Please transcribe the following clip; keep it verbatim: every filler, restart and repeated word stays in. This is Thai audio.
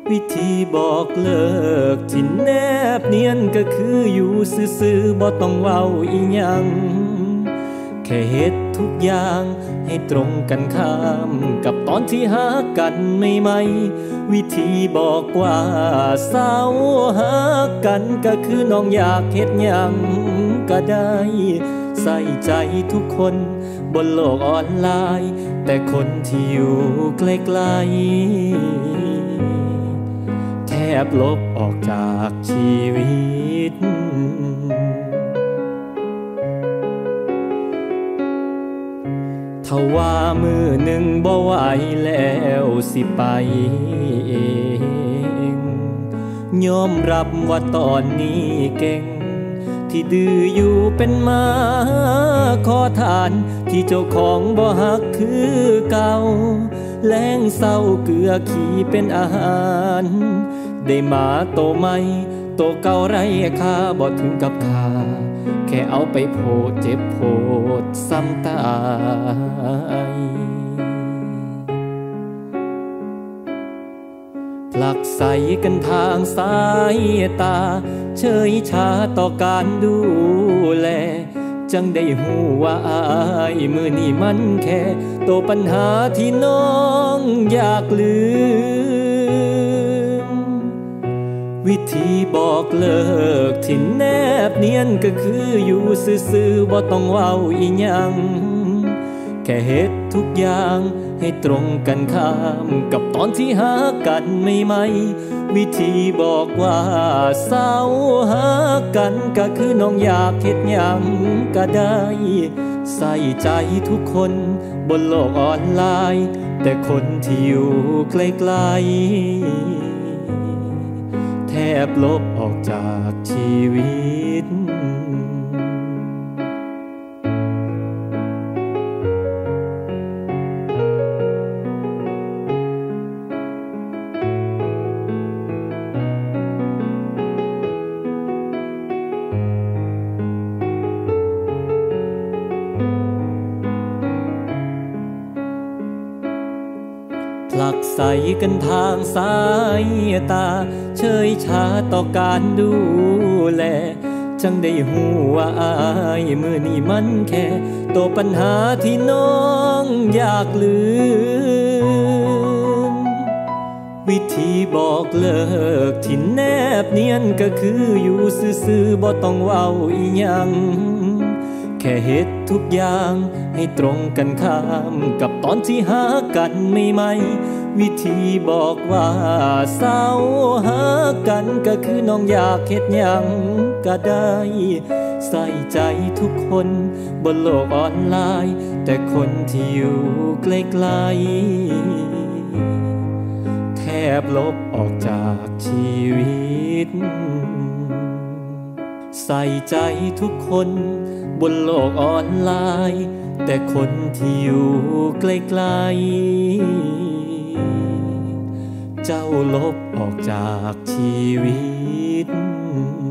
วิธีบอกเลิกที่แนบเนียนก็คืออยู่ซื่อๆบ่ต้องเว้าอีหยังแค่เฮ็ดทุกอย่างให้ตรงกันข้ามกับตอนที่หากันใหม่ๆวิธีบอกว่าเศร้าหากันก็คือน้องอยากเฮ็ดหยังก็ได้ใส่ใจทุกคนบนโลกออนไลน์แต่คนที่อยู่ใกล้ๆแทบลบออกจากชีวิตถ้าว่ามือหนึ่งบ่ไหวแล้วสิไปเองยอมรับว่าตอนนี้เก่งที่ดื้ออยู่เป็นมาขอทานที่เจ้าของบ่ฮักคือเก่าแล้งเศร้าเกลือขี้เป็นอาหารได้มาโตใหม่โตเก่าไร้ค่าบ่ถึงกับค่าแค่เอาไปโพดเจ็บโพดซ้ำตายผลักใสกันทางสายตาเฉยชาต่อการดูแลจังได้หูว่าอายมือนี่มันแค่ตัวปัญหาที่น้องอยากลืมวิธีบอกเลิกที่แนบเนียนก็คืออยู่ซื่อๆบ่ต้องเว้าอีหยังแค่เฮ็ดทุกอย่างให้ตรงกันข้ามกับตอนที่หากันใหม่ๆวิธีบอกว่าเศร้าหากันก็คือน้องอยากเฮ็ดหยังก็ได้ใส่ใจทุกคนบนโลกออนไลน์แต่คนที่อยู่ใกล้ๆแทบลบออกจากชีวิตผลักใสกันทางสายตาเฉยชาต่อการดูแลจังได้หูว่าอายมือนี่มันแค่ตัวปัญหาที่น้องอยากลืมวิธีบอกเลิกที่แนบเนียนก็คืออยู่ซื่อๆบ่ต้องเว้าอีหยังแค่เฮ็ดทุกอย่างให้ตรงกันข้ามกับตอนที่หากันใหม่ๆวิธีบอกว่าเศร้าหากันก็คือน้องอยากเฮ็ดหยังก็ได้ใส่ใจทุกคนบนโลกออนไลน์แต่คนที่อยู่ใกล้ๆแทบลบออกจากชีวิตใส่ใจทุกคนบนโลกออนไลน์แต่คนที่อยู่ใกล้ๆเจ้าลบออกจากชีวิต